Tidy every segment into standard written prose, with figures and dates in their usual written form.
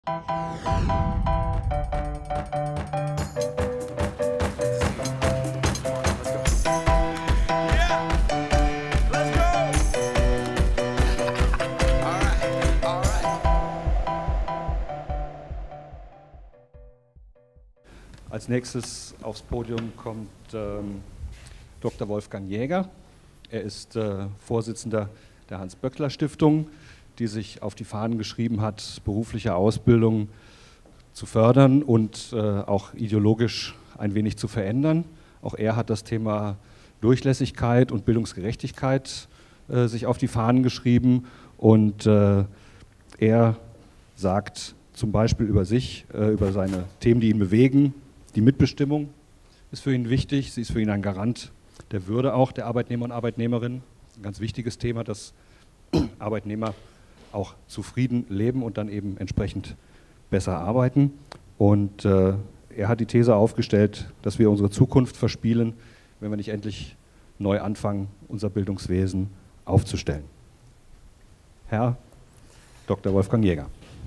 Als nächstes aufs Podium kommt Dr. Wolfgang Jäger. Er ist Vorsitzender der Hans-Böckler-Stiftung, die sich auf die Fahnen geschrieben hat, berufliche Ausbildung zu fördern und auch ideologisch ein wenig zu verändern. Auch er hat das Thema Durchlässigkeit und Bildungsgerechtigkeit sich auf die Fahnen geschrieben und er sagt zum Beispiel über sich, über seine Themen, die ihn bewegen. Die Mitbestimmung ist für ihn wichtig, sie ist für ihn ein Garant der Würde auch der Arbeitnehmer und Arbeitnehmerinnen. Ein ganz wichtiges Thema, dass Arbeitnehmer auch zufrieden leben und dann eben entsprechend besser arbeiten. Und er hat die These aufgestellt, dass wir unsere Zukunft verspielen, wenn wir nicht endlich neu anfangen, unser Bildungswesen aufzustellen. Herr Dr. Wolfgang Jäger.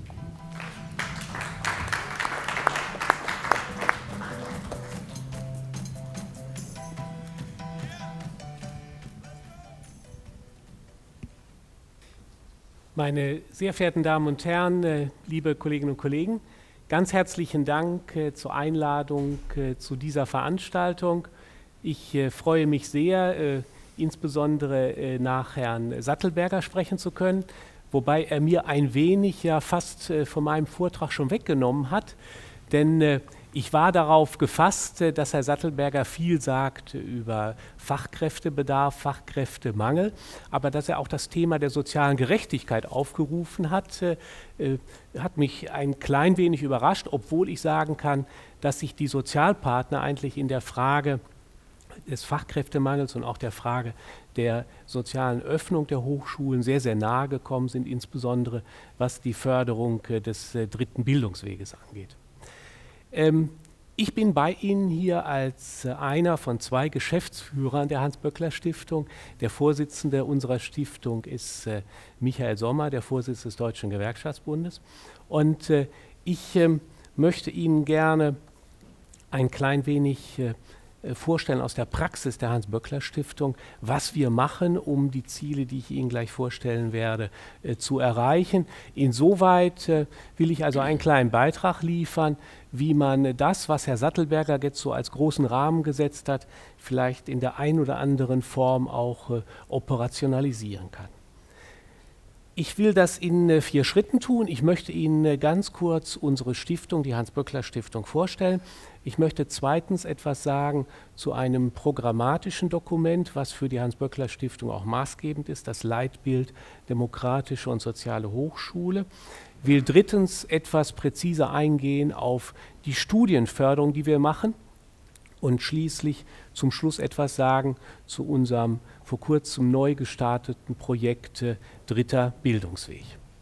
Meine sehr verehrten Damen und Herren, liebe Kolleginnen und Kollegen, ganz herzlichen Dank zur Einladung zu dieser Veranstaltung. Ich freue mich sehr, insbesondere nach Herrn Sattelberger sprechen zu können, wobei er mir ein wenig ja fast von meinem Vortrag schon weggenommen hat, denn ich war darauf gefasst, dass Herr Sattelberger viel sagt über Fachkräftebedarf, Fachkräftemangel, aber dass er auch das Thema der sozialen Gerechtigkeit aufgerufen hat, hat mich ein klein wenig überrascht, obwohl ich sagen kann, dass sich die Sozialpartner eigentlich in der Frage des Fachkräftemangels und auch der Frage der sozialen Öffnung der Hochschulen sehr, sehr nahe gekommen sind, insbesondere was die Förderung des dritten Bildungsweges angeht. Ich bin bei Ihnen hier als einer von zwei Geschäftsführern der Hans-Böckler-Stiftung. Der Vorsitzende unserer Stiftung ist Michael Sommer, der Vorsitzende des Deutschen Gewerkschaftsbundes. Und ich möchte Ihnen gerne ein klein wenig vorstellen aus der Praxis der Hans-Böckler-Stiftung, was wir machen, um die Ziele, die ich Ihnen gleich vorstellen werde, zu erreichen. Insoweit will ich also einen kleinen Beitrag liefern, wie man das, was Herr Sattelberger jetzt so als großen Rahmen gesetzt hat, vielleicht in der einen oder anderen Form auch operationalisieren kann. Ich will das in 4 Schritten tun. Ich möchte Ihnen ganz kurz unsere Stiftung, die Hans-Böckler-Stiftung, vorstellen. Ich möchte zweitens etwas sagen zu einem programmatischen Dokument, was für die Hans-Böckler-Stiftung auch maßgebend ist, das Leitbild Demokratische und Soziale Hochschule. Ich will drittens etwas präziser eingehen auf die Studienförderung, die wir machen. Und schließlich zum Schluss etwas sagen zu unserem vor kurzem neu gestarteten Projekt Dritter Bildungsweg.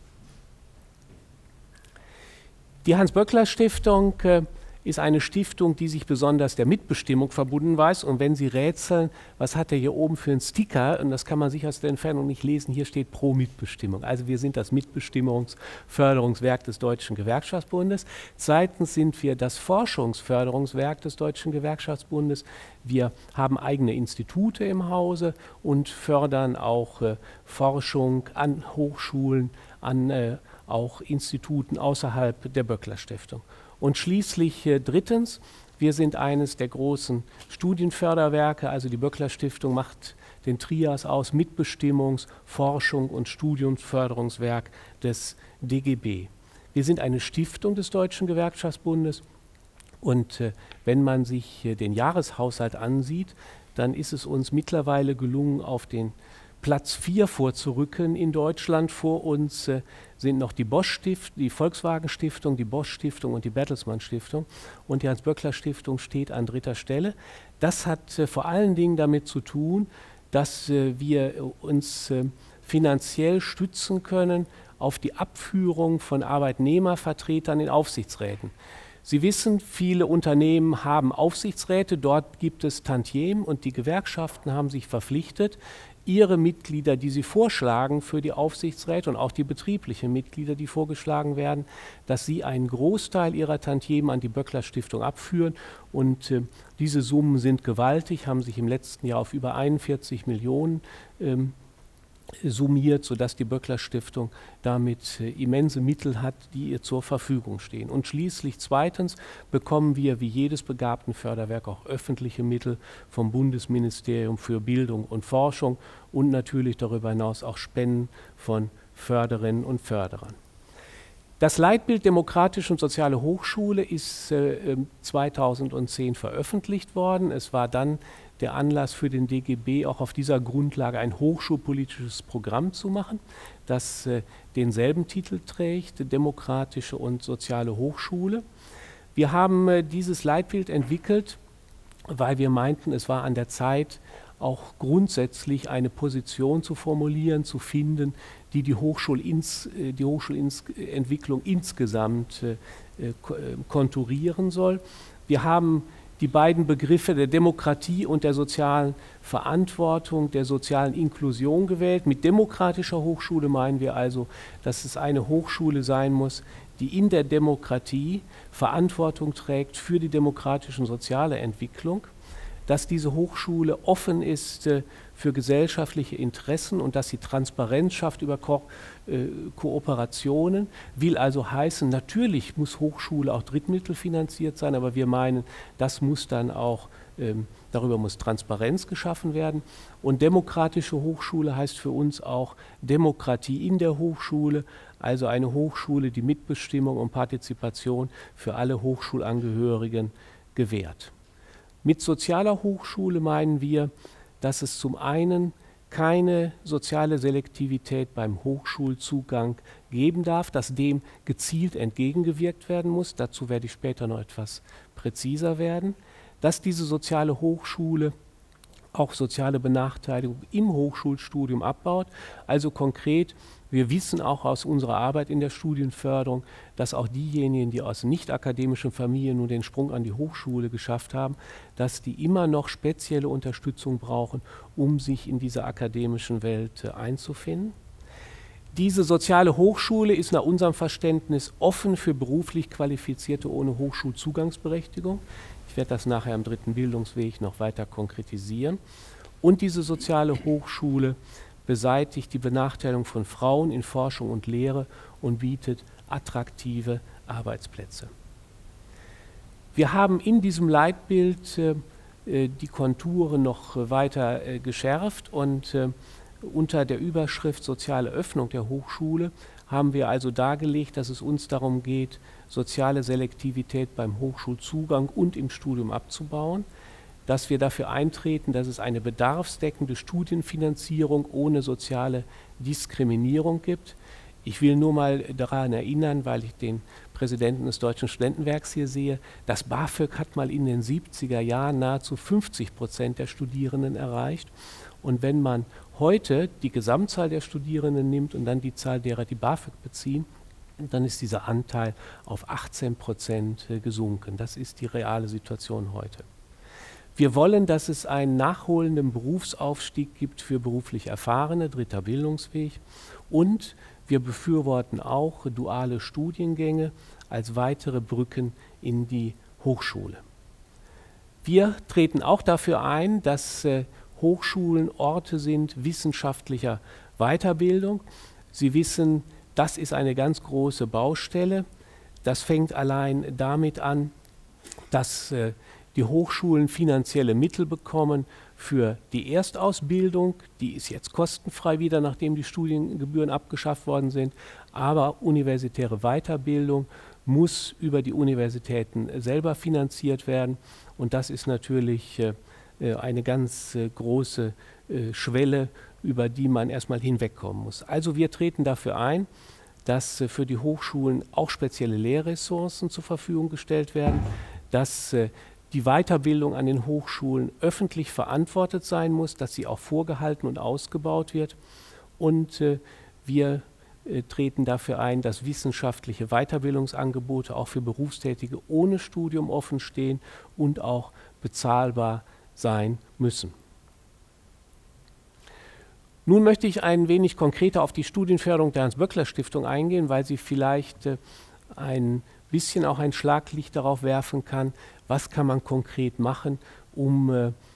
Die Hans-Böckler-Stiftung ist eine Stiftung, die sich besonders der Mitbestimmung verbunden weiß. Und wenn Sie rätseln, was hat er hier oben für einen Sticker, und das kann man sich aus der Entfernung nicht lesen, hier steht Pro Mitbestimmung. Also wir sind das Mitbestimmungsförderungswerk des Deutschen Gewerkschaftsbundes. Zweitens sind wir das Forschungsförderungswerk des Deutschen Gewerkschaftsbundes. Wir haben eigene Institute im Hause und fördern auch Forschung an Hochschulen, an auch Instituten außerhalb der Böckler-Stiftung. Und schließlich drittens, wir sind eines der großen Studienförderwerke, also die Böckler-Stiftung macht den Trias aus, Mitbestimmungs-, Forschung und Studiumsförderungswerk des DGB. Wir sind eine Stiftung des Deutschen Gewerkschaftsbundes und wenn man sich den Jahreshaushalt ansieht, dann ist es uns mittlerweile gelungen, auf den Platz 4 vorzurücken in Deutschland. Vor uns sind noch die Bosch-Stiftung, die Volkswagen-Stiftung, die Bosch-Stiftung und die Bertelsmann-Stiftung. Und die Hans-Böckler-Stiftung steht an 3. Stelle. Das hat vor allen Dingen damit zu tun, dass wir uns finanziell stützen können auf die Abführung von Arbeitnehmervertretern in Aufsichtsräten. Sie wissen, viele Unternehmen haben Aufsichtsräte, dort gibt es Tantiemen und die Gewerkschaften haben sich verpflichtet, Ihre Mitglieder, die Sie vorschlagen für die Aufsichtsräte und auch die betrieblichen Mitglieder, die vorgeschlagen werden, dass Sie einen Großteil Ihrer Tantiemen an die Böckler Stiftung abführen. Und diese Summen sind gewaltig, haben sich im letzten Jahr auf über 41 Millionen summiert, sodass die Böckler Stiftung damit immense Mittel hat, die ihr zur Verfügung stehen. Und schließlich zweitens bekommen wir wie jedes Begabtenförderwerk auch öffentliche Mittel vom Bundesministerium für Bildung und Forschung und natürlich darüber hinaus auch Spenden von Förderinnen und Förderern. Das Leitbild Demokratische und Soziale Hochschule ist 2010 veröffentlicht worden. Es war dann der Anlass für den DGB, auch auf dieser Grundlage ein hochschulpolitisches Programm zu machen, das denselben Titel trägt, Demokratische und Soziale Hochschule. Wir haben dieses Leitbild entwickelt, weil wir meinten, es war an der Zeit, auch grundsätzlich eine Position zu formulieren, zu finden, die die Hochschulentwicklung insgesamt konturieren soll. Wir haben die beiden Begriffe der Demokratie und der sozialen Verantwortung, der sozialen Inklusion gewählt. Mit demokratischer Hochschule meinen wir also, dass es eine Hochschule sein muss, die in der Demokratie Verantwortung trägt für die demokratische und soziale Entwicklung, dass diese Hochschule offen ist für gesellschaftliche Interessen und dass sie Transparenz schafft über Kooperationen, will also heißen, natürlich muss Hochschule auch drittmittelfinanziert sein, aber wir meinen, das muss dann auch, darüber muss Transparenz geschaffen werden. Und demokratische Hochschule heißt für uns auch Demokratie in der Hochschule, also eine Hochschule, die Mitbestimmung und Partizipation für alle Hochschulangehörigen gewährt. Mit sozialer Hochschule meinen wir, dass es zum einen keine soziale Selektivität beim Hochschulzugang geben darf, dass dem gezielt entgegengewirkt werden muss. Dazu werde ich später noch etwas präziser werden. Dass diese soziale Hochschule auch soziale Benachteiligung im Hochschulstudium abbaut. Also konkret, wir wissen auch aus unserer Arbeit in der Studienförderung, dass auch diejenigen, die aus nicht-akademischen Familien nun den Sprung an die Hochschule geschafft haben, dass die immer noch spezielle Unterstützung brauchen, um sich in dieser akademischen Welt einzufinden. Diese soziale Hochschule ist nach unserem Verständnis offen für beruflich Qualifizierte ohne Hochschulzugangsberechtigung. Ich werde das nachher im dritten Bildungsweg noch weiter konkretisieren. Und diese soziale Hochschule beseitigt die Benachteiligung von Frauen in Forschung und Lehre und bietet attraktive Arbeitsplätze. Wir haben in diesem Leitbild die Konturen noch weiter geschärft und unter der Überschrift Soziale Öffnung der Hochschule haben wir also dargelegt, dass es uns darum geht, soziale Selektivität beim Hochschulzugang und im Studium abzubauen, dass wir dafür eintreten, dass es eine bedarfsdeckende Studienfinanzierung ohne soziale Diskriminierung gibt. Ich will nur mal daran erinnern, weil ich den Präsidenten des Deutschen Studentenwerks hier sehe, das BAföG hat mal in den 70er Jahren nahezu 50% der Studierenden erreicht. Und wenn man heute die Gesamtzahl der Studierenden nimmt und dann die Zahl derer, die BAföG beziehen, dann ist dieser Anteil auf 18% gesunken. Das ist die reale Situation heute. Wir wollen, dass es einen nachholenden Berufsaufstieg gibt für beruflich Erfahrene, dritter Bildungsweg. Und wir befürworten auch duale Studiengänge als weitere Brücken in die Hochschule. Wir treten auch dafür ein, dass Hochschulen Orte sind wissenschaftlicher Weiterbildung. Sie wissen, das ist eine ganz große Baustelle. Das fängt allein damit an, dass die Hochschulen finanzielle Mittel bekommen für die Erstausbildung. Die ist jetzt kostenfrei wieder, nachdem die Studiengebühren abgeschafft worden sind. Aber universitäre Weiterbildung muss über die Universitäten selber finanziert werden. Und das ist natürlich eine ganz große Schwelle, über die man erstmal hinwegkommen muss. Also wir treten dafür ein, dass für die Hochschulen auch spezielle Lehrressourcen zur Verfügung gestellt werden, dass die Weiterbildung an den Hochschulen öffentlich verantwortet sein muss, dass sie auch vorgehalten und ausgebaut wird. Und wir treten dafür ein, dass wissenschaftliche Weiterbildungsangebote auch für Berufstätige ohne Studium offen stehen und auch bezahlbar sein müssen. Nun möchte ich ein wenig konkreter auf die Studienförderung der Hans-Böckler-Stiftung eingehen, weil sie vielleicht ein bisschen auch ein Schlaglicht darauf werfen kann, was kann man konkret machen, um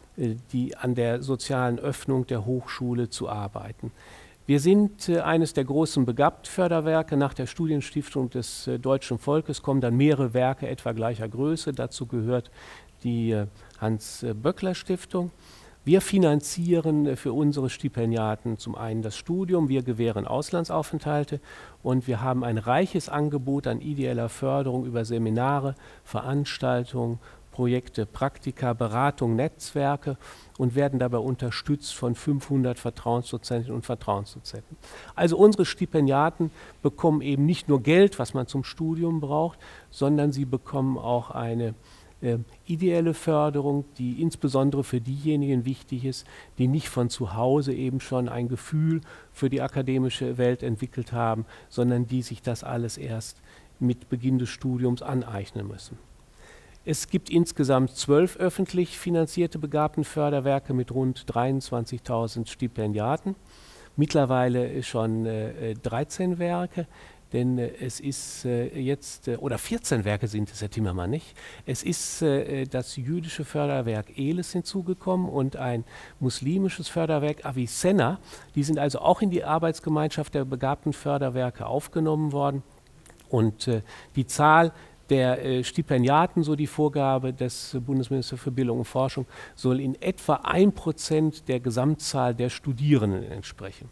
an der sozialen Öffnung der Hochschule zu arbeiten. Wir sind eines der großen Begabtenförderwerke. Nach der Studienstiftung des deutschen Volkes kommen dann mehrere Werke etwa gleicher Größe. Dazu gehört die Hans-Böckler-Stiftung. Wir finanzieren für unsere Stipendiaten zum einen das Studium, wir gewähren Auslandsaufenthalte und wir haben ein reiches Angebot an ideeller Förderung über Seminare, Veranstaltungen, Projekte, Praktika, Beratung, Netzwerke und werden dabei unterstützt von 500 Vertrauensdozentinnen und Vertrauensdozenten. Also unsere Stipendiaten bekommen eben nicht nur Geld, was man zum Studium braucht, sondern sie bekommen auch eine ideelle Förderung, die insbesondere für diejenigen wichtig ist, die nicht von zu Hause eben schon ein Gefühl für die akademische Welt entwickelt haben, sondern die sich das alles erst mit Beginn des Studiums aneignen müssen. Es gibt insgesamt 12 öffentlich finanzierte Begabtenförderwerke mit rund 23.000 Stipendiaten, mittlerweile schon 13 Werke. Denn es ist jetzt, oder 14 Werke sind es, Herr Timmermann, nicht? Es ist das jüdische Förderwerk Elis hinzugekommen und ein muslimisches Förderwerk Avicenna. Die sind also auch in die Arbeitsgemeinschaft der begabten Förderwerke aufgenommen worden. Und die Zahl der Stipendiaten, so die Vorgabe des Bundesministers für Bildung und Forschung, soll in etwa 1% der Gesamtzahl der Studierenden entsprechen.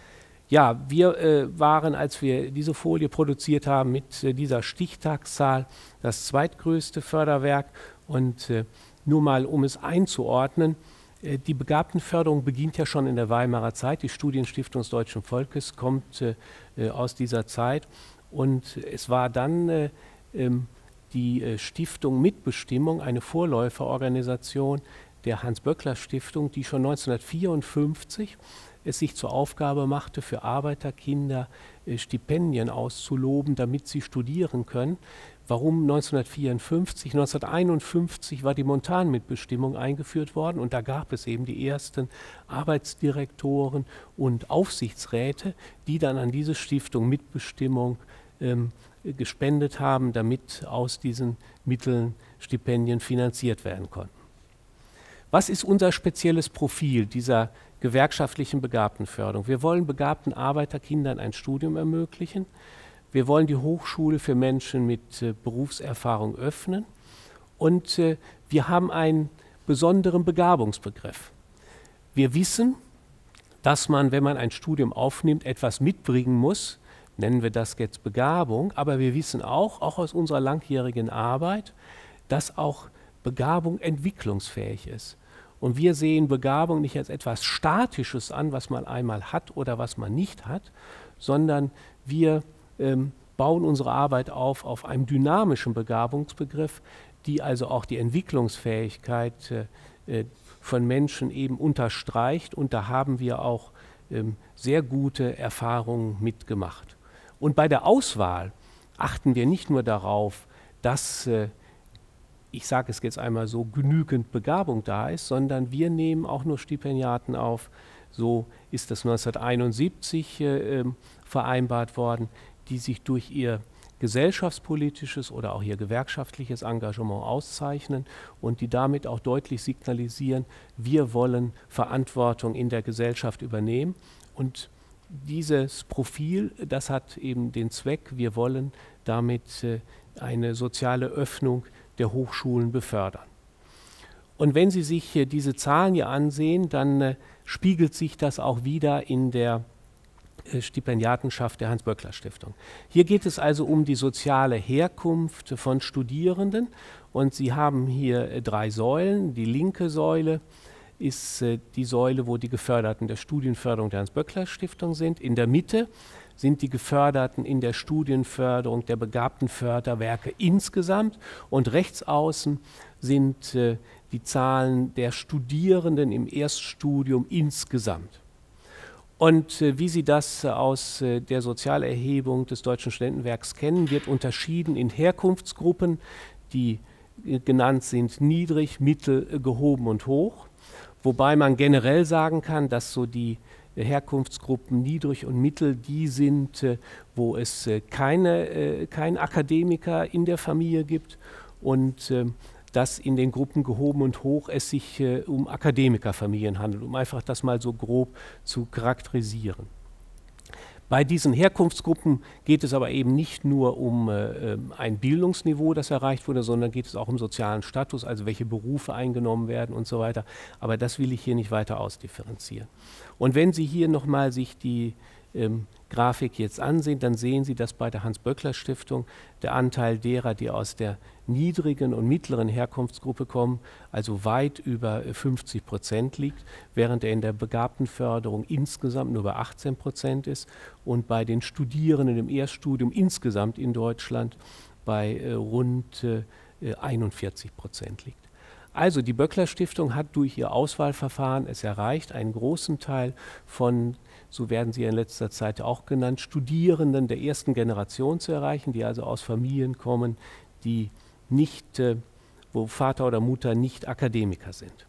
Ja, wir waren, als wir diese Folie produziert haben, mit dieser Stichtagszahl das zweitgrößte Förderwerk. Und nur mal, um es einzuordnen, die Begabtenförderung beginnt ja schon in der Weimarer Zeit. Die Studienstiftung des deutschen Volkes kommt aus dieser Zeit. Und es war dann die Stiftung Mitbestimmung, eine Vorläuferorganisation der Hans-Böckler-Stiftung, die schon 1954 es sich zur Aufgabe machte, für Arbeiterkinder Stipendien auszuloben, damit sie studieren können. Warum 1954? 1951 war die Montanmitbestimmung eingeführt worden und da gab es eben die ersten Arbeitsdirektoren und Aufsichtsräte, die dann an diese Stiftung Mitbestimmung gespendet haben, damit aus diesen Mitteln Stipendien finanziert werden konnten. Was ist unser spezielles Profil dieser gewerkschaftlichen Begabtenförderung? Wir wollen begabten Arbeiterkindern ein Studium ermöglichen. Wir wollen die Hochschule für Menschen mit Berufserfahrung öffnen. Und wir haben einen besonderen Begabungsbegriff. Wir wissen, dass man, wenn man ein Studium aufnimmt, etwas mitbringen muss. Nennen wir das jetzt Begabung. Aber wir wissen auch aus unserer langjährigen Arbeit, dass auch Begabung entwicklungsfähig ist. Und wir sehen Begabung nicht als etwas Statisches an, was man einmal hat oder was man nicht hat, sondern wir bauen unsere Arbeit auf einem dynamischen Begabungsbegriff, die also auch die Entwicklungsfähigkeit von Menschen eben unterstreicht. Und da haben wir auch sehr gute Erfahrungen mitgemacht. Und bei der Auswahl achten wir nicht nur darauf, dass ich sage es jetzt einmal so, genügend Begabung da ist, sondern wir nehmen auch nur Stipendiaten auf. So ist das 1971 vereinbart worden, die sich durch ihr gesellschaftspolitisches oder auch ihr gewerkschaftliches Engagement auszeichnen und die damit auch deutlich signalisieren, wir wollen Verantwortung in der Gesellschaft übernehmen. Und dieses Profil, das hat eben den Zweck, wir wollen damit eine soziale Öffnung der Hochschulen befördern. Und wenn Sie sich diese Zahlen hier ansehen, dann spiegelt sich das auch wieder in der Stipendiatenschaft der Hans-Böckler-Stiftung. Hier geht es also um die soziale Herkunft von Studierenden und Sie haben hier 3 Säulen. Die linke Säule ist die Säule, wo die Geförderten der Studienförderung der Hans-Böckler-Stiftung sind. In der Mitte sind die Geförderten in der Studienförderung der Begabtenförderwerke insgesamt und rechts außen sind die Zahlen der Studierenden im Erststudium insgesamt. Und wie Sie das aus der Sozialerhebung des Deutschen Studentenwerks kennen, wird unterschieden in Herkunftsgruppen, die genannt sind niedrig, mittel, gehoben und hoch. Wobei man generell sagen kann, dass so die Herkunftsgruppen niedrig und mittel die sind, wo es keinen Akademiker in der Familie gibt und dass in den Gruppen gehoben und hoch es sich um Akademikerfamilien handelt, um einfach das mal so grob zu charakterisieren. Bei diesen Herkunftsgruppen geht es aber eben nicht nur um ein Bildungsniveau, das erreicht wurde, sondern geht es auch um sozialen Status, also welche Berufe eingenommen werden und so weiter. Aber das will ich hier nicht weiter ausdifferenzieren. Und wenn Sie hier nochmal sich die Grafik jetzt ansehen, dann sehen Sie, dass bei der Hans-Böckler-Stiftung der Anteil derer, die aus der niedrigen und mittleren Herkunftsgruppe kommen, also weit über 50% liegt, während er in der Begabtenförderung insgesamt nur bei 18% ist und bei den Studierenden im Erststudium insgesamt in Deutschland bei rund 41% liegt. Also die Böckler-Stiftung hat durch ihr Auswahlverfahren es erreicht, einen großen Teil von, so werden sie in letzter Zeit auch genannt, Studierenden der ersten Generation zu erreichen, die also aus Familien kommen, die nicht, wo Vater oder Mutter nicht Akademiker sind.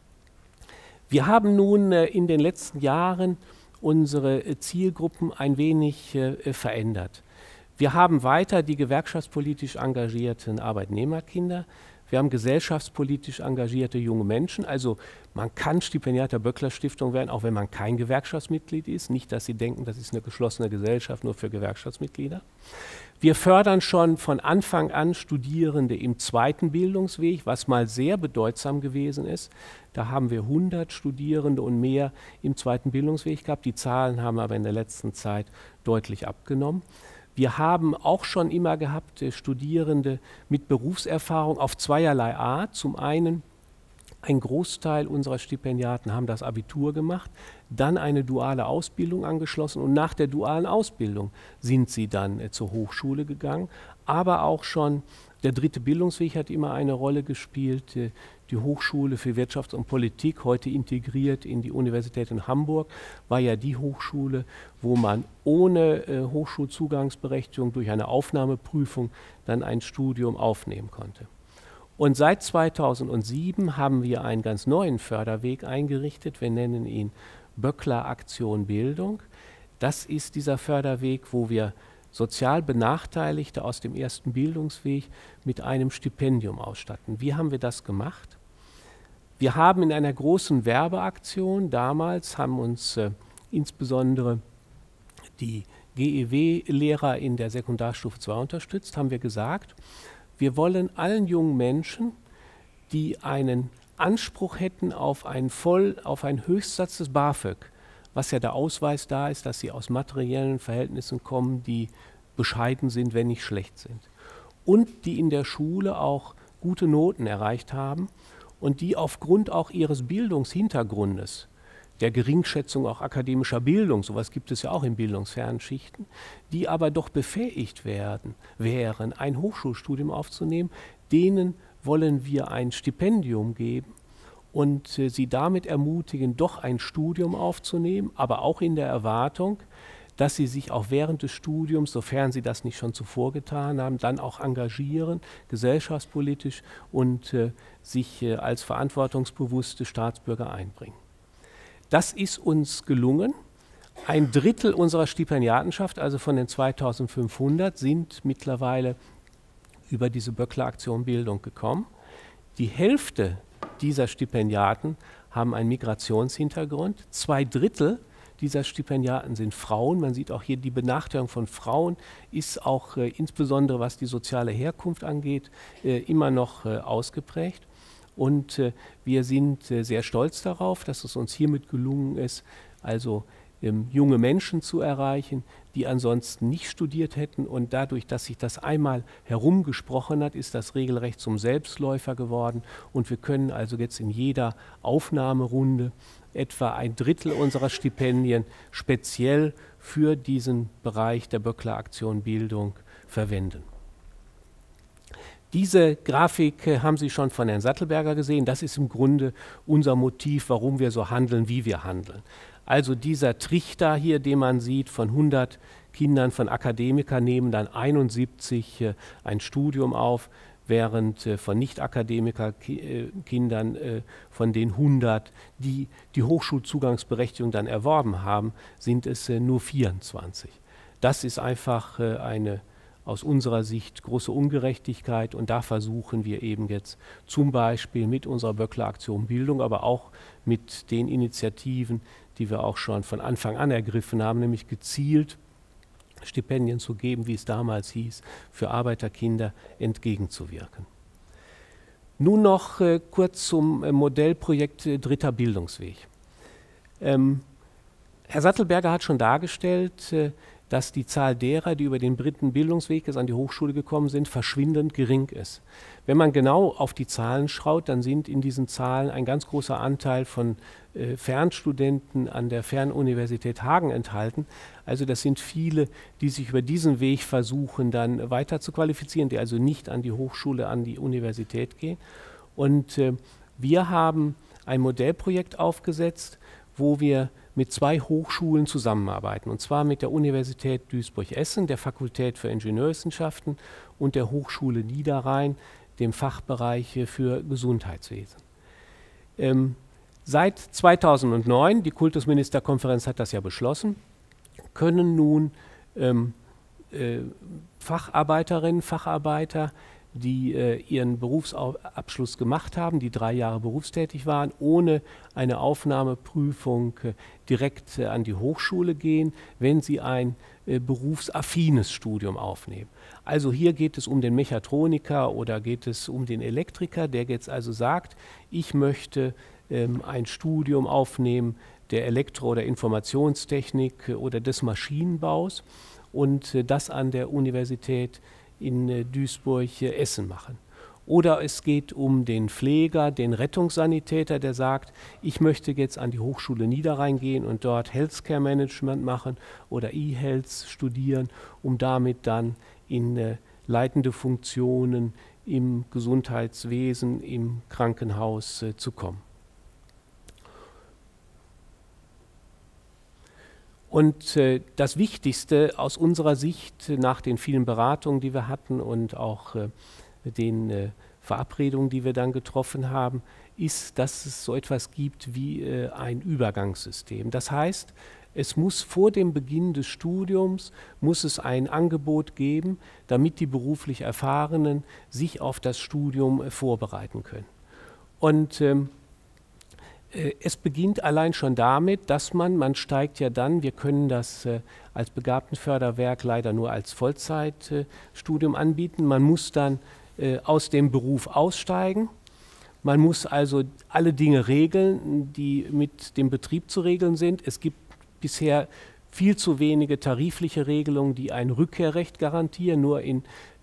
Wir haben nun in den letzten Jahren unsere Zielgruppen ein wenig verändert. Wir haben weiter die gewerkschaftspolitisch engagierten Arbeitnehmerkinder. Wir haben gesellschaftspolitisch engagierte junge Menschen. Also man kann Stipendiat der Böckler-Stiftung werden, auch wenn man kein Gewerkschaftsmitglied ist. Nicht, dass Sie denken, das ist eine geschlossene Gesellschaft nur für Gewerkschaftsmitglieder. Wir fördern schon von Anfang an Studierende im zweiten Bildungsweg, was mal sehr bedeutsam gewesen ist. Da haben wir 100 Studierende und mehr im zweiten Bildungsweg gehabt. Die Zahlen haben aber in der letzten Zeit deutlich abgenommen. Wir haben auch schon immer gehabt Studierende mit Berufserfahrung auf zweierlei Art. Zum einen, ein Großteil unserer Stipendiaten haben das Abitur gemacht, dann eine duale Ausbildung angeschlossen und nach der dualen Ausbildung sind sie dann zur Hochschule gegangen. Aber auch schon der dritte Bildungsweg hat immer eine Rolle gespielt. Die Hochschule für Wirtschaft und Politik, heute integriert in die Universität in Hamburg, war ja die Hochschule, wo man ohne Hochschulzugangsberechtigung durch eine Aufnahmeprüfung dann ein Studium aufnehmen konnte. Und seit 2007 haben wir einen ganz neuen Förderweg eingerichtet. Wir nennen ihn Böckler Aktion Bildung. Das ist dieser Förderweg, wo wir sozial Benachteiligte aus dem ersten Bildungsweg mit einem Stipendium ausstatten. Wie haben wir das gemacht? Wir haben in einer großen Werbeaktion, damals haben uns insbesondere die GEW-Lehrer in der Sekundarstufe 2 unterstützt, haben wir gesagt, wir wollen allen jungen Menschen, die einen Anspruch hätten auf einen Höchstsatz des BAföG, was ja der Ausweis da ist, dass sie aus materiellen Verhältnissen kommen, die bescheiden sind, wenn nicht schlecht sind. Und die in der Schule auch gute Noten erreicht haben und die aufgrund auch ihres Bildungshintergrundes, der Geringschätzung auch akademischer Bildung, sowas gibt es ja auch in bildungsfernen Schichten, die aber doch befähigt wären, ein Hochschulstudium aufzunehmen, denen wollen wir ein Stipendium geben und sie damit ermutigen, doch ein Studium aufzunehmen, aber auch in der Erwartung, dass sie sich auch während des Studiums, sofern sie das nicht schon zuvor getan haben, dann auch engagieren, gesellschaftspolitisch und sich als verantwortungsbewusste Staatsbürger einbringen. Das ist uns gelungen. Ein Drittel unserer Stipendiatenschaft, also von den 2500, sind mittlerweile über diese Böckler Aktion Bildung gekommen. Die Hälfte dieser Stipendiaten haben einen Migrationshintergrund. 2/3 dieser Stipendiaten sind Frauen. Man sieht auch hier, die Benachteiligung von Frauen ist auch insbesondere was die soziale Herkunft angeht, immer noch ausgeprägt. Und wir sind sehr stolz darauf, dass es uns hiermit gelungen ist, also junge Menschen zu erreichen, die ansonsten nicht studiert hätten. Und dadurch, dass sich das einmal herumgesprochen hat, ist das regelrecht zum Selbstläufer geworden. Und wir können also jetzt in jeder Aufnahmerunde etwa 1/3 unserer Stipendien speziell für diesen Bereich der Böckler Aktion Bildung verwenden. Diese Grafik haben Sie schon von Herrn Sattelberger gesehen. Das ist im Grunde unser Motiv, warum wir so handeln, wie wir handeln. Also dieser Trichter hier, den man sieht, von 100 Kindern von Akademikern nehmen dann 71 ein Studium auf. während von Nicht-Akademiker-Kindern von den 100, die die Hochschulzugangsberechtigung dann erworben haben, sind es nur 24. Das ist einfach eine aus unserer Sicht große Ungerechtigkeit, und da versuchen wir eben jetzt zum Beispiel mit unserer Böckler-Aktion Bildung, aber auch mit den Initiativen, die wir auch schon von Anfang an ergriffen haben, nämlich gezielt Stipendien zu geben, wie es damals hieß, für Arbeiterkinder entgegenzuwirken. Nun noch kurz zum Modellprojekt Dritter Bildungsweg. Herr Sattelberger hat schon dargestellt, dass die Zahl derer, die über den dritten Bildungsweg an die Hochschule gekommen sind, verschwindend gering ist. Wenn man genau auf die Zahlen schaut, dann sind in diesen Zahlen ein ganz großer Anteil von Fernstudenten an der Fernuniversität Hagen enthalten. Also das sind viele, die sich über diesen Weg versuchen, dann weiter zu qualifizieren, die also nicht an die Hochschule, an die Universität gehen. Und wir haben ein Modellprojekt aufgesetzt, wo wir mit 2 Hochschulen zusammenarbeiten, und zwar mit der Universität Duisburg-Essen, der Fakultät für Ingenieurwissenschaften, und der Hochschule Niederrhein, dem Fachbereich für Gesundheitswesen. Seit 2009, die Kultusministerkonferenz hat das ja beschlossen, können nun Facharbeiterinnen, Facharbeiter, die ihren Berufsabschluss gemacht haben, die 3 Jahre berufstätig waren, ohne eine Aufnahmeprüfung direkt an die Hochschule gehen, wenn sie ein berufsaffines Studium aufnehmen. Also hier geht es um den Mechatroniker oder geht es um den Elektriker, der jetzt also sagt, ich möchte ein Studium aufnehmen der Elektro- oder Informationstechnik oder des Maschinenbaus und das an der Universität in Duisburg-Essen machen. Oder es geht um den Pfleger, den Rettungssanitäter, der sagt, ich möchte jetzt an die Hochschule Niederrhein gehen und dort Healthcare Management machen oder E-Health studieren, um damit dann in leitende Funktionen im Gesundheitswesen, im Krankenhaus zu kommen. Und das Wichtigste aus unserer Sicht nach den vielen Beratungen, die wir hatten und auch den Verabredungen, die wir dann getroffen haben, ist, dass es so etwas gibt wie ein Übergangssystem. Das heißt, es muss vor dem Beginn des Studiums muss es ein Angebot geben, damit die beruflich Erfahrenen sich auf das Studium vorbereiten können. Und es beginnt allein schon damit, dass man steigt ja dann, wir können das als Begabtenförderwerk leider nur als Vollzeitstudium anbieten, man muss dann aus dem Beruf aussteigen, man muss also alle Dinge regeln, die mit dem Betrieb zu regeln sind. Es gibt bisher viel zu wenige tarifliche Regelungen, die ein Rückkehrrecht garantieren. Nur im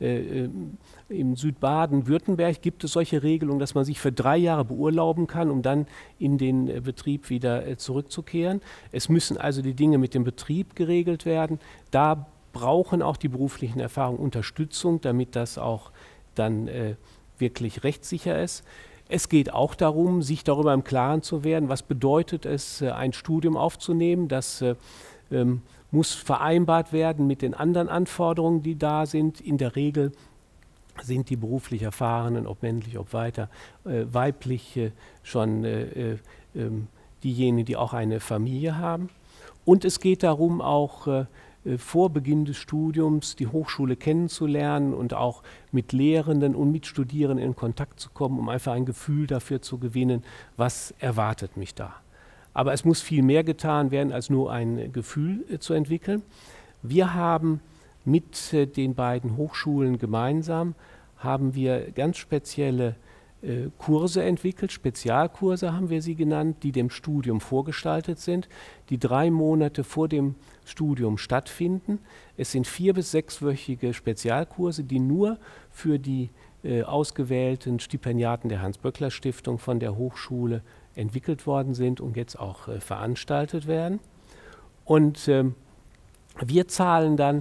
Südbaden-Württemberg gibt es solche Regelungen, dass man sich für 3 Jahre beurlauben kann, um dann in den Betrieb wieder zurückzukehren. Es müssen also die Dinge mit dem Betrieb geregelt werden. Da brauchen auch die beruflichen Erfahrungen Unterstützung, damit das auch dann wirklich rechtssicher ist. Es geht auch darum, sich darüber im Klaren zu werden, was bedeutet es, ein Studium aufzunehmen. Das muss vereinbart werden mit den anderen Anforderungen, die da sind. In der Regel sind die beruflich Erfahrenen, ob männlich, ob weiblich, schon diejenigen, die auch eine Familie haben. Und es geht darum, auch vor Beginn des Studiums die Hochschule kennenzulernen und auch mit Lehrenden und mit Studierenden in Kontakt zu kommen, um einfach ein Gefühl dafür zu gewinnen, was erwartet mich da. Aber es muss viel mehr getan werden, als nur ein Gefühl zu entwickeln. Wir haben mit den beiden Hochschulen gemeinsam, haben wir ganz spezielle Kurse entwickelt, Spezialkurse haben wir sie genannt, die dem Studium vorgestaltet sind, die 3 Monate vor dem Studium stattfinden. Es sind 4- bis 6-wöchige Spezialkurse, die nur für die ausgewählten Stipendiaten der Hans-Böckler-Stiftung von der Hochschule entwickelt worden sind und jetzt auch veranstaltet werden. Und wir zahlen dann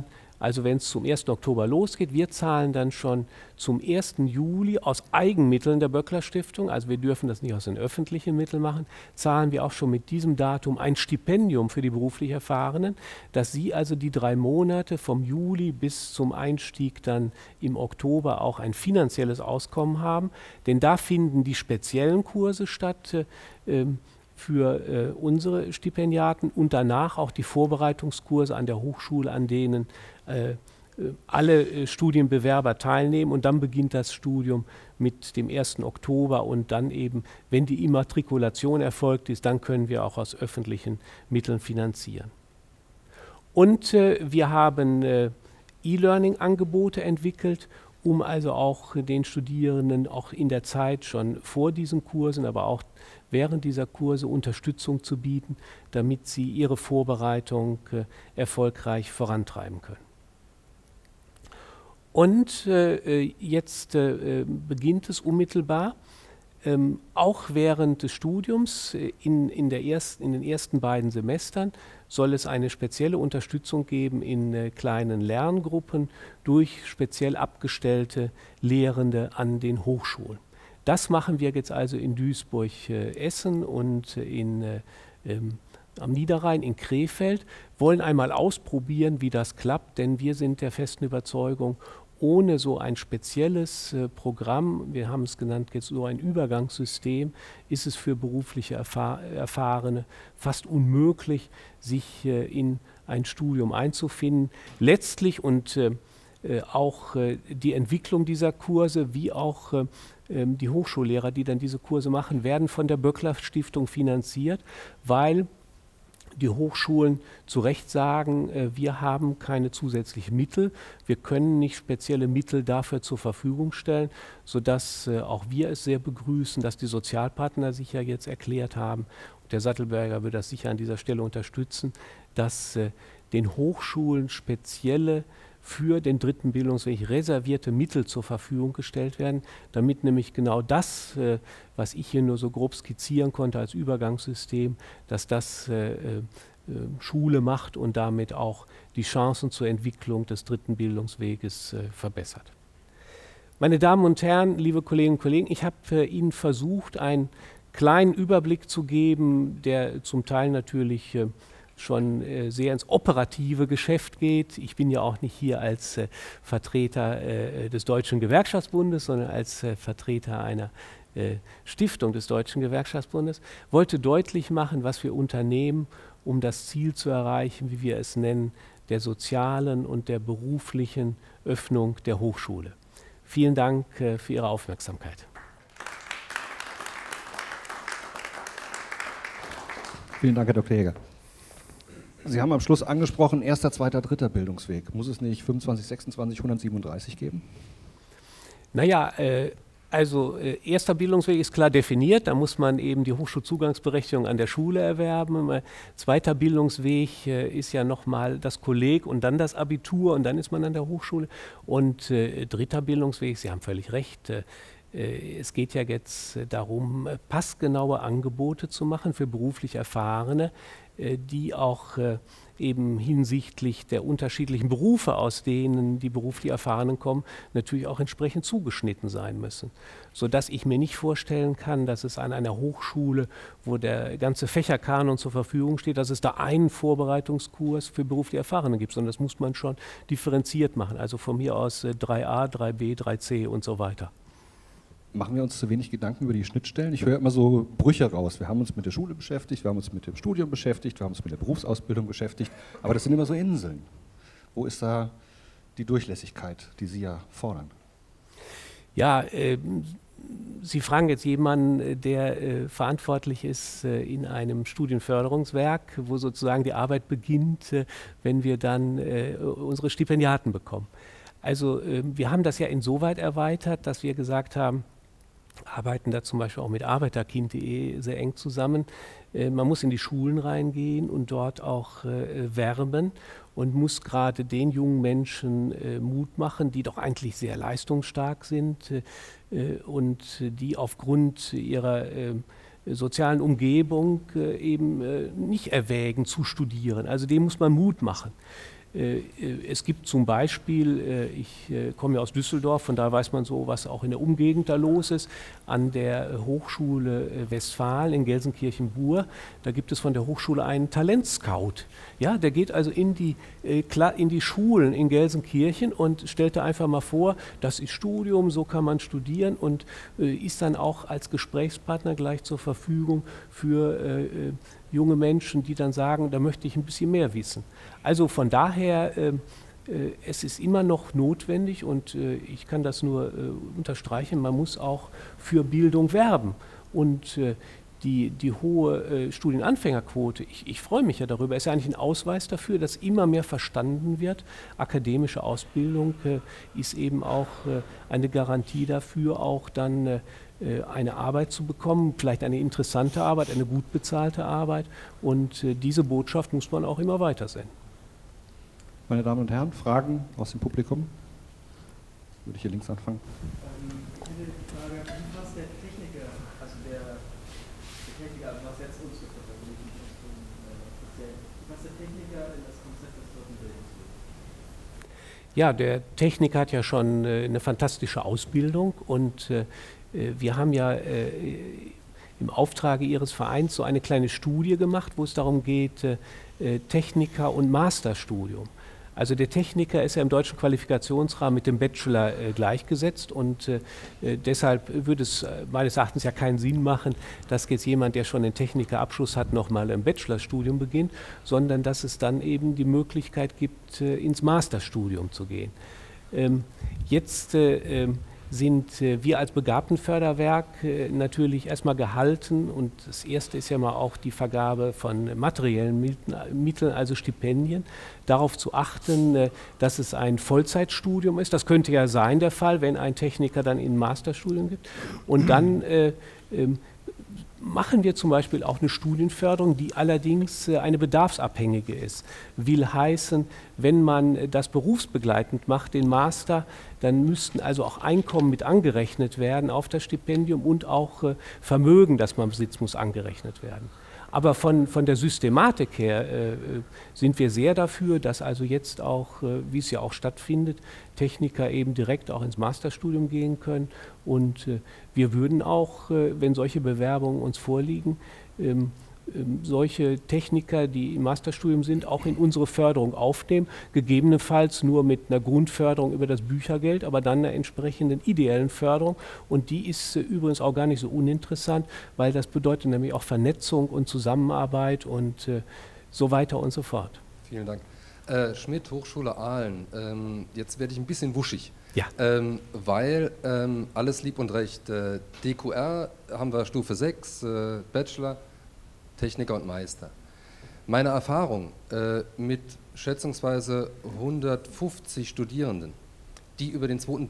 Also wenn es zum 1. Oktober losgeht, wir zahlen dann schon zum 1. Juli aus Eigenmitteln der Böckler Stiftung, also wir dürfen das nicht aus den öffentlichen Mitteln machen, zahlen wir auch schon mit diesem Datum ein Stipendium für die beruflich Erfahrenen, dass sie also die 3 Monate vom Juli bis zum Einstieg dann im Oktober auch ein finanzielles Auskommen haben. Denn da finden die speziellen Kurse statt für unsere Stipendiaten und danach auch die Vorbereitungskurse an der Hochschule, an denen alle Studienbewerber teilnehmen, und dann beginnt das Studium mit dem 1. Oktober und dann eben, wenn die Immatrikulation erfolgt ist, dann können wir auch aus öffentlichen Mitteln finanzieren. Und wir haben E-Learning-Angebote entwickelt, um also auch den Studierenden auch in der Zeit schon vor diesen Kursen, aber auch während dieser Kurse Unterstützung zu bieten, damit sie ihre Vorbereitung erfolgreich vorantreiben können. Und jetzt beginnt es unmittelbar, auch während des Studiums, in den ersten beiden Semestern, soll es eine spezielle Unterstützung geben in kleinen Lerngruppen durch speziell abgestellte Lehrende an den Hochschulen. Das machen wir jetzt also in Duisburg-Essen und am Niederrhein in Krefeld, wollen einmal ausprobieren, wie das klappt, denn wir sind der festen Überzeugung, ohne so ein spezielles Programm, wir haben es genannt jetzt so ein Übergangssystem, ist es für berufliche Erfahrene fast unmöglich, sich in ein Studium einzufinden. Letztlich und auch die Entwicklung dieser Kurse, wie auch die Hochschullehrer, die dann diese Kurse machen, werden von der Böckler Stiftung finanziert, weil die Hochschulen zu Recht sagen, wir haben keine zusätzlichen Mittel, wir können nicht spezielle Mittel dafür zur Verfügung stellen, sodass auch wir es sehr begrüßen, dass die Sozialpartner sich ja jetzt erklärt haben, und der Sattelberger wird das sicher an dieser Stelle unterstützen, dass den Hochschulen spezielle für den 3. Bildungsweg reservierte Mittel zur Verfügung gestellt werden, damit nämlich genau das, was ich hier nur so grob skizzieren konnte als Übergangssystem, dass das Schule macht und damit auch die Chancen zur Entwicklung des 3. Bildungsweges verbessert. Meine Damen und Herren, liebe Kolleginnen und Kollegen, ich habe Ihnen versucht, einen kleinen Überblick zu geben, der zum Teil natürlich schon sehr ins operative Geschäft geht. Ich bin ja auch nicht hier als Vertreter des Deutschen Gewerkschaftsbundes, sondern als Vertreter einer Stiftung des Deutschen Gewerkschaftsbundes, wollte deutlich machen, was wir unternehmen, um das Ziel zu erreichen, wie wir es nennen, der sozialen und der beruflichen Öffnung der Hochschule. Vielen Dank für Ihre Aufmerksamkeit. Vielen Dank, Herr Dr. Jäger. Sie haben am Schluss angesprochen, 1., 2., 3. Bildungsweg. Muss es nicht 25, 26, 137 geben? Naja, also 1. Bildungsweg ist klar definiert, da muss man eben die Hochschulzugangsberechtigung an der Schule erwerben. 2. Bildungsweg ist ja nochmal das Kolleg und dann das Abitur und dann ist man an der Hochschule. Und 3. Bildungsweg, Sie haben völlig recht, es geht ja jetzt darum, passgenaue Angebote zu machen für beruflich Erfahrene, die auch eben hinsichtlich der unterschiedlichen Berufe, aus denen die beruflich Erfahrenen kommen, natürlich auch entsprechend zugeschnitten sein müssen. Sodass ich mir nicht vorstellen kann, dass es an einer Hochschule, wo der ganze Fächerkanon zur Verfügung steht, dass es da einen Vorbereitungskurs für beruflich Erfahrene gibt, sondern das muss man schon differenziert machen. Also von mir aus 3a, 3b, 3c und so weiter. Machen wir uns zu wenig Gedanken über die Schnittstellen? Ich höre immer so Brüche raus. Wir haben uns mit der Schule beschäftigt, wir haben uns mit dem Studium beschäftigt, wir haben uns mit der Berufsausbildung beschäftigt, aber das sind immer so Inseln. Wo ist da die Durchlässigkeit, die Sie ja fordern? Ja, Sie fragen jetzt jemanden, der verantwortlich ist in einem Studienförderungswerk, wo sozusagen die Arbeit beginnt, wenn wir dann unsere Stipendiaten bekommen. Also wir haben das ja insoweit erweitert, dass wir gesagt haben, arbeiten da zum Beispiel auch mit arbeiterkind.de sehr eng zusammen. Man muss in die Schulen reingehen und dort auch werben und muss gerade den jungen Menschen Mut machen, die doch eigentlich sehr leistungsstark sind und die aufgrund ihrer sozialen Umgebung eben nicht erwägen zu studieren. Also dem muss man Mut machen. Es gibt zum Beispiel, ich komme ja aus Düsseldorf, von da weiß man so, was auch in der Umgegend da los ist, an der Hochschule Westfalen in Gelsenkirchen-Bur, da gibt es von der Hochschule einen Talentscout. Ja, der geht also in die Schulen in Gelsenkirchen und stellt da einfach mal vor, das ist Studium, so kann man studieren und ist dann auch als Gesprächspartner gleich zur Verfügung für junge Menschen, die dann sagen, da möchte ich ein bisschen mehr wissen. Also von daher, es ist immer noch notwendig und ich kann das nur unterstreichen, man muss auch für Bildung werben. Und die hohe Studienanfängerquote, ich freue mich ja darüber, ist ja eigentlich ein Ausweis dafür, dass immer mehr verstanden wird. Akademische Ausbildung ist eben auch eine Garantie dafür, auch dann eine Arbeit zu bekommen, vielleicht eine interessante Arbeit, eine gut bezahlte Arbeit. Und diese Botschaft muss man auch immer weiter senden. Meine Damen und Herren, Fragen aus dem Publikum? Würde ich hier links anfangen. Ich hätte die Frage, wie passt der Techniker, also der Techniker, also was jetzt uns betrifft, also nicht speziell, wie passt der Techniker in das Konzept des dritten Bildungswegs? Ja, der Techniker hat ja schon eine fantastische Ausbildung und wir haben ja im Auftrage Ihres Vereins so eine kleine Studie gemacht, wo es darum geht, Techniker- und Masterstudium. Also der Techniker ist ja im deutschen Qualifikationsrahmen mit dem Bachelor gleichgesetzt und deshalb würde es meines Erachtens ja keinen Sinn machen, dass jetzt jemand, der schon einen Technikerabschluss hat, nochmal ein Bachelorstudium beginnt, sondern dass es dann eben die Möglichkeit gibt, ins Masterstudium zu gehen. Jetzt sind wir als Begabtenförderwerk natürlich erstmal gehalten und das erste ist ja mal auch die Vergabe von materiellen Mitteln, also Stipendien, darauf zu achten, dass es ein Vollzeitstudium ist. Das könnte ja sein der Fall, wenn ein Techniker dann in ein Masterstudium gibt. Und dann machen wir zum Beispiel auch eine Studienförderung, die allerdings eine bedarfsabhängige ist. Will heißen, wenn man das berufsbegleitend macht, den Master, dann müssten also auch Einkommen mit angerechnet werden auf das Stipendium und auch Vermögen, das man besitzt, muss angerechnet werden. Aber von der Systematik her sind wir sehr dafür, dass also jetzt auch, wie es ja auch stattfindet, Techniker eben direkt auch ins Masterstudium gehen können. Und wir würden auch, wenn solche Bewerbungen uns vorliegen, solche Techniker, die im Masterstudium sind, auch in unsere Förderung aufnehmen, gegebenenfalls nur mit einer Grundförderung über das Büchergeld, aber dann einer entsprechenden ideellen Förderung. Und die ist übrigens auch gar nicht so uninteressant, weil das bedeutet nämlich auch Vernetzung und Zusammenarbeit und so weiter und so fort. Vielen Dank. Schmidt, Hochschule Aalen. Jetzt werde ich ein bisschen wuschig. Ja. Weil alles lieb und recht. DQR haben wir Stufe 6, Bachelor, Techniker und Meister. Meine Erfahrung mit schätzungsweise 150 Studierenden, die über den dritten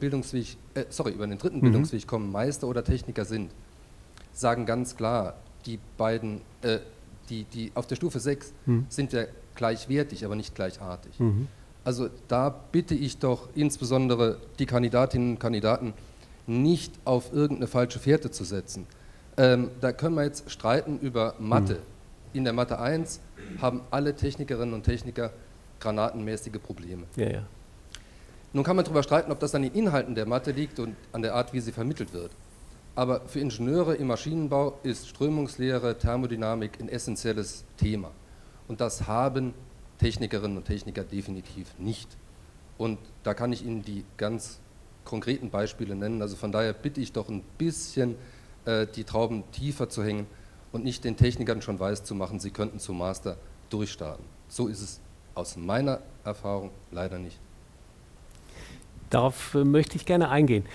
Bildungsweg kommen, Meister oder Techniker sind, sagen ganz klar, die beiden, die auf der Stufe 6 sind ja gleichwertig, aber nicht gleichartig. Also da bitte ich doch insbesondere die Kandidatinnen und Kandidaten nicht auf irgendeine falsche Fährte zu setzen. Da können wir jetzt streiten über Mathe. In der Mathe 1 haben alle Technikerinnen und Techniker granatenmäßige Probleme. Ja, ja. Nun kann man darüber streiten, ob das an den Inhalten der Mathe liegt und an der Art, wie sie vermittelt wird. Aber für Ingenieure im Maschinenbau ist Strömungslehre, Thermodynamik ein essentielles Thema. Und das haben Technikerinnen und Techniker definitiv nicht. Und da kann ich Ihnen die ganz konkreten Beispiele nennen. Also von daher bitte ich doch ein bisschen die Trauben tiefer zu hängen und nicht den Technikern schon weiß zu machen, sie könnten zum Master durchstarten. So ist es aus meiner Erfahrung leider nicht. Darauf möchte ich gerne eingehen.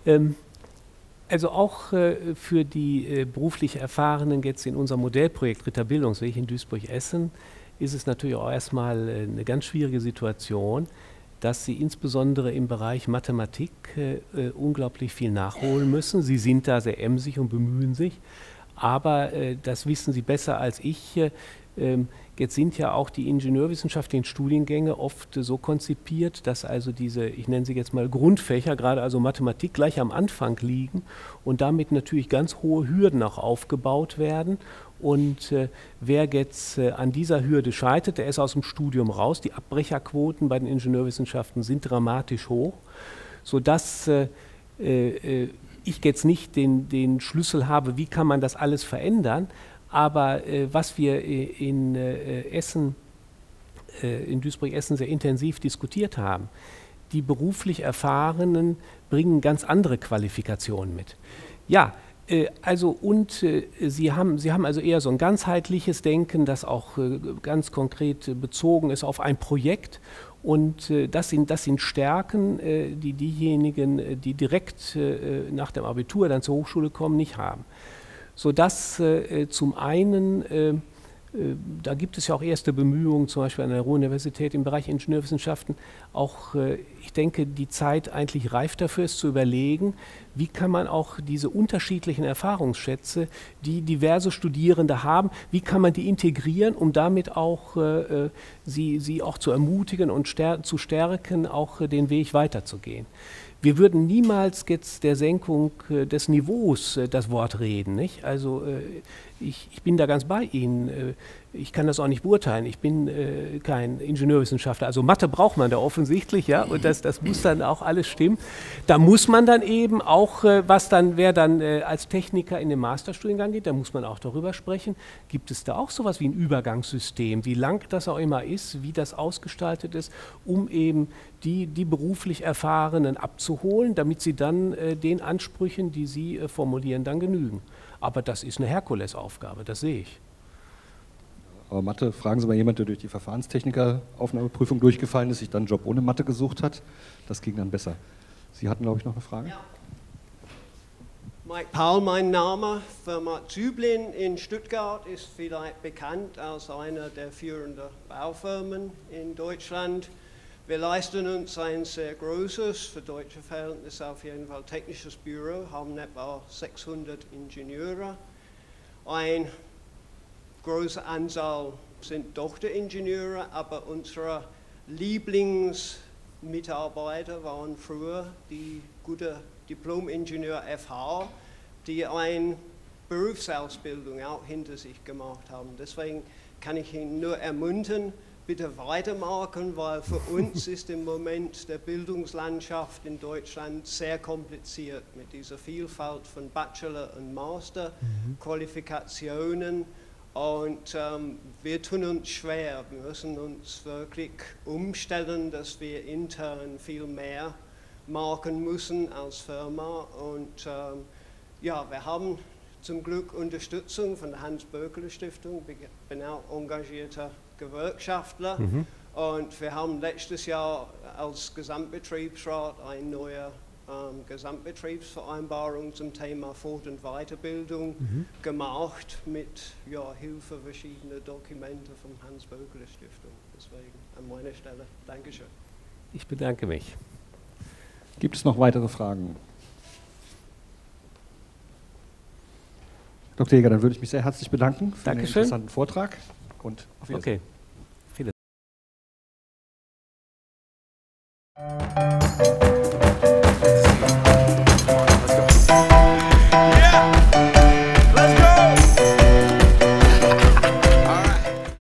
Also auch für die beruflich Erfahrenen jetzt in unserem Modellprojekt Dritter Bildungsweg in Duisburg-Essen ist es natürlich auch erstmal eine ganz schwierige Situation, dass sie insbesondere im Bereich Mathematik unglaublich viel nachholen müssen. Sie sind da sehr emsig und bemühen sich, aber das wissen Sie besser als ich. Jetzt sind ja auch die ingenieurwissenschaftlichen Studiengänge oft so konzipiert, dass also diese, ich nenne sie jetzt mal Grundfächer, gerade also Mathematik, gleich am Anfang liegen und damit natürlich ganz hohe Hürden auch aufgebaut werden. Und wer jetzt an dieser Hürde scheitert, der ist aus dem Studium raus. Die Abbrecherquoten bei den Ingenieurwissenschaften sind dramatisch hoch, sodass ich jetzt nicht den Schlüssel habe, wie kann man das alles verändern. Aber was wir in Duisburg-Essen sehr intensiv diskutiert haben, die beruflich Erfahrenen bringen ganz andere Qualifikationen mit. Ja, Sie haben also eher so ein ganzheitliches Denken, das auch ganz konkret bezogen ist auf ein Projekt. Und das sind Stärken, die diejenigen, die direkt nach dem Abitur dann zur Hochschule kommen, nicht haben. Sodass zum einen, da gibt es ja auch erste Bemühungen, zum Beispiel an der Ruhr-Universität im Bereich Ingenieurwissenschaften, auch, ich denke, die Zeit eigentlich reif dafür ist, zu überlegen, wie kann man auch diese unterschiedlichen Erfahrungsschätze, die diverse Studierende haben, wie kann man die integrieren, um damit auch sie auch zu ermutigen und zu stärken, auch den Weg weiterzugehen. Wir würden niemals jetzt der Senkung des Niveaus das Wort reden, nicht? Also ich bin da ganz bei Ihnen. Ich kann das auch nicht beurteilen. Ich bin kein Ingenieurwissenschaftler. Also Mathe braucht man da offensichtlich, ja, und das muss dann auch alles stimmen. Da muss man dann eben auch, wer dann als Techniker in den Masterstudiengang geht, da muss man auch darüber sprechen. Gibt es da auch sowas wie ein Übergangssystem, wie lang das auch immer ist, wie das ausgestaltet ist, um eben die beruflich Erfahrenen abzuholen, damit sie dann den Ansprüchen, die sie formulieren, dann genügen. Aber das ist eine Herkulesaufgabe, das sehe ich. Aber Mathe, fragen Sie mal jemanden, der durch die Verfahrenstechniker-Aufnahmeprüfung durchgefallen ist, sich dann einen Job ohne Mathe gesucht hat. Das ging dann besser. Sie hatten, glaube ich, noch eine Frage? Ja. Mike Paul, mein Name. Firma Züblin in Stuttgart ist vielleicht bekannt als einer der führenden Baufirmen in Deutschland. Wir leisten uns ein sehr großes, für deutsche Verhältnisse auf jeden Fall technisches Büro, haben etwa 600 Ingenieure. Ein große Anzahl sind Tochteringenieure, aber unsere Lieblingsmitarbeiter waren früher die gute Diplom-Ingenieur FH, die eine Berufsausbildung auch hinter sich gemacht haben. Deswegen kann ich ihn nur ermuntern, bitte weitermachen, weil für uns ist im Moment der Bildungslandschaft in Deutschland sehr kompliziert mit dieser Vielfalt von Bachelor- und Master-Qualifikationen. Und wir tun uns schwer, wir müssen uns wirklich umstellen, dass wir intern viel mehr machen müssen als Firma. Und ja, wir haben zum Glück Unterstützung von der Hans-Böckler-Stiftung, ich bin auch engagierter Gewerkschaftler. Und wir haben letztes Jahr als Gesamtbetriebsrat eine neue Gesamtbetriebsvereinbarung zum Thema Fort- und Weiterbildung gemacht mit Hilfe verschiedener Dokumente vom Hans-Böckler-Stiftung. Deswegen an meiner Stelle Dankeschön. Ich bedanke mich. Gibt es noch weitere Fragen? Dr. Jäger, dann würde ich mich sehr herzlich bedanken für den interessanten Vortrag und auf Wiedersehen. Okay.